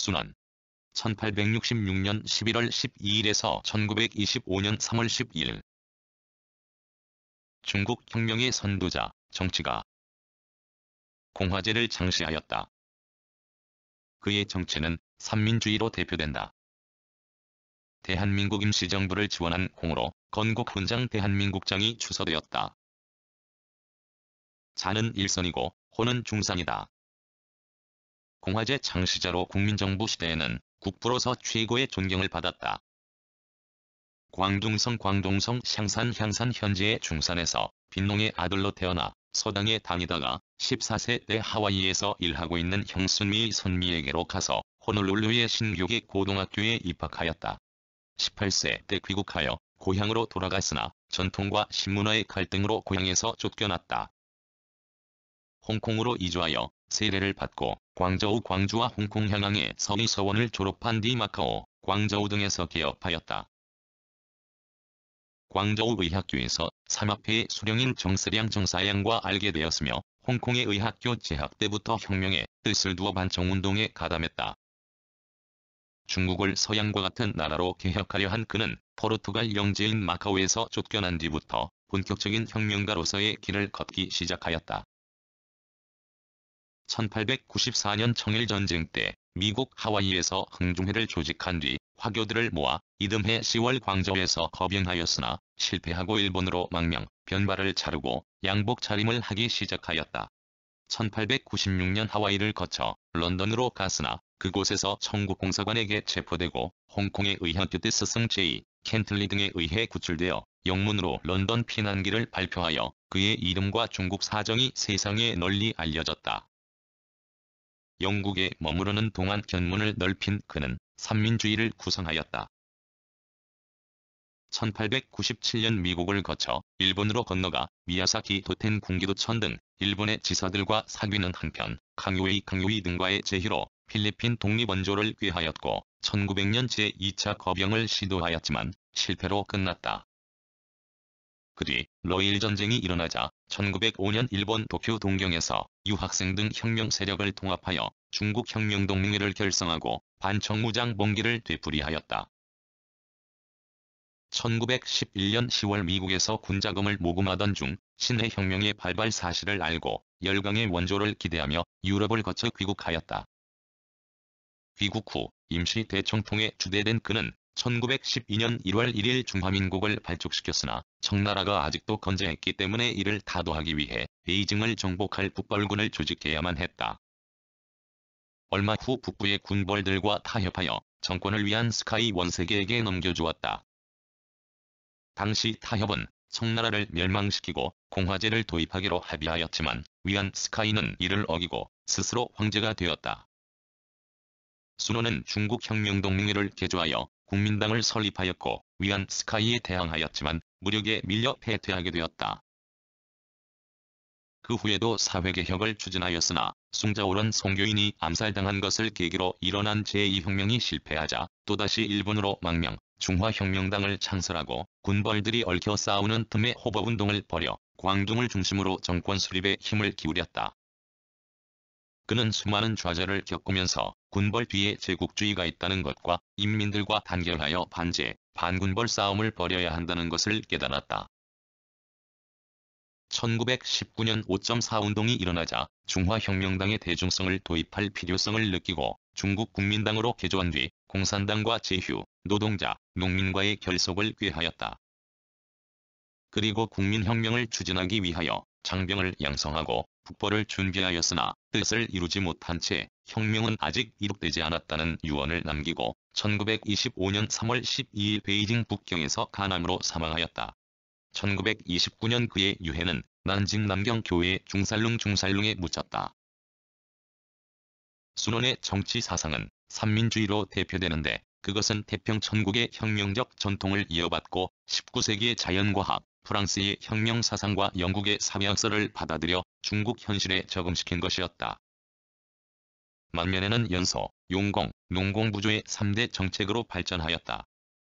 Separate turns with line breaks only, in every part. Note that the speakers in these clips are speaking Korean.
순원 1866년 11월 12일에서 1925년 3월 12일 중국 혁명의 선두자, 정치가 공화제를 창시하였다. 그의 정체는 삼민주의로 대표된다. 대한민국 임시정부를 지원한 공으로 건국훈장 대한민국장이 추서되었다. 자는 일선이고 호는 중산이다. 공화제 창시자로 국민정부 시대에는 국부로서 최고의 존경을 받았다. 광둥성 향산 현재의 중산에서 빈농의 아들로 태어나 서당에 다니다가 14세 때 하와이에서 일하고 있는 형순미의 선미에게로 가서 호놀룰루의 신교계 고등학교에 입학하였다. 18세 때 귀국하여 고향으로 돌아갔으나 전통과 신문화의 갈등으로 고향에서 쫓겨났다. 홍콩으로 이주하여 세례를 받고 광주와 홍콩 향항의 서의서원을 졸업한 뒤 마카오, 광저우 등에서 개업하였다. 광저우 의학교에서 삼합회의 수령인 정스량 정사양과 알게 되었으며 홍콩의 의학교 재학 때부터 혁명의 뜻을 두어 반청운동에 가담했다. 중국을 서양과 같은 나라로 개혁하려 한 그는 포르투갈 영지인 마카오에서 쫓겨난 뒤부터 본격적인 혁명가로서의 길을 걷기 시작하였다. 1894년 청일전쟁 때 미국 하와이에서 흥중회를 조직한 뒤 화교들을 모아 이듬해 10월 광저우에서 거병하였으나 실패하고 일본으로 망명, 변발을 차르고 양복 차림을 하기 시작하였다. 1896년 하와이를 거쳐 런던으로 갔으나 그곳에서 청국공사관에게 체포되고 홍콩의 의학교 때 스승 제이, 켄틀리 등에 의해 구출되어 영문으로 런던 피난기를 발표하여 그의 이름과 중국 사정이 세상에 널리 알려졌다. 영국에 머무르는 동안 견문을 넓힌 그는 삼민주의를 구성하였다. 1897년 미국을 거쳐 일본으로 건너가 미야사키 도텐 궁기도천 등 일본의 지사들과 사귀는 한편 강요이 등과의 제휴로 필리핀 독립원조를 꾀하였고 1900년 제2차 거병을 시도하였지만 실패로 끝났다. 그 뒤 러일 전쟁이 일어나자 1905년 일본 도쿄 동경에서 유학생 등 혁명 세력을 통합하여 중국 혁명동맹회를 결성하고 반청무장 봉기를 되풀이하였다. 1911년 10월 미국에서 군자금을 모금하던 중 신해 혁명의 발발 사실을 알고 열강의 원조를 기대하며 유럽을 거쳐 귀국하였다. 귀국 후 임시 대청통에 주대된 그는 1912년 1월 1일 중화민국을 발족시켰으나 청나라가 아직도 건재했기 때문에 이를 타도하기 위해 베이징을 정복할 북벌군을 조직해야만 했다. 얼마 후 북부의 군벌들과 타협하여 정권을 위한 스카이 원세계에게 넘겨주었다. 당시 타협은 청나라를 멸망시키고 공화제를 도입하기로 합의하였지만 위안 스카이는 이를 어기고 스스로 황제가 되었다. 순원은 중국 혁명동맹회를 개조하여 국민당을 설립하였고 위안 스카이에 대항하였지만 무력에 밀려 패퇴하게 되었다. 그 후에도 사회개혁을 추진하였으나 숭자오런 선교인이 암살당한 것을 계기로 일어난 제2혁명이 실패하자 또다시 일본으로 망명, 중화혁명당을 창설하고 군벌들이 얽혀 싸우는 틈에 호법운동을 벌여 광둥을 중심으로 정권 수립에 힘을 기울였다. 그는 수많은 좌절을 겪으면서 군벌 뒤에 제국주의가 있다는 것과 인민들과 단결하여 반군벌 싸움을 벌여야 한다는 것을 깨달았다. 1919년 5.4 운동이 일어나자 중화혁명당의 대중성을 도입할 필요성을 느끼고 중국 국민당으로 개조한 뒤 공산당과 제휴, 노동자, 농민과의 결속을 꾀하였다. 그리고 국민혁명을 추진하기 위하여 장병을 양성하고 북벌을 준비하였으나 뜻을 이루지 못한 채 혁명은 아직 이룩되지 않았다는 유언을 남기고 1925년 3월 12일 베이징 북경에서 간암으로 사망하였다. 1929년 그의 유해는 난징 남경 교회 중살룽에 묻혔다. 순원의 정치 사상은 삼민주의로 대표되는데 그것은 태평천국의 혁명적 전통을 이어받고 19세기의 자연과학, 프랑스의 혁명 사상과 영국의 사회학설을 받아들여 중국 현실에 적응시킨 것이었다. 만면에는 연소, 용공, 농공부조의 3대 정책으로 발전하였다.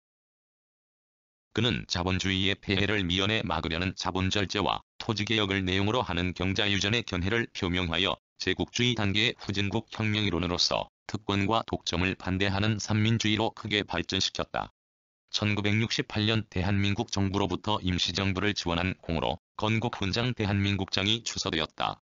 그는 자본주의의 폐해를 미연에 막으려는 자본절제와 토지개혁을 내용으로 하는 경자유전의 견해를 표명하여 제국주의 단계의 후진국 혁명이론으로서 특권과 독점을 반대하는三민주의로 크게 발전시켰다. 1968년 대한민국 정부로부터 임시정부를 지원한 공으로 건국훈장 대한민국장이 추서되었다.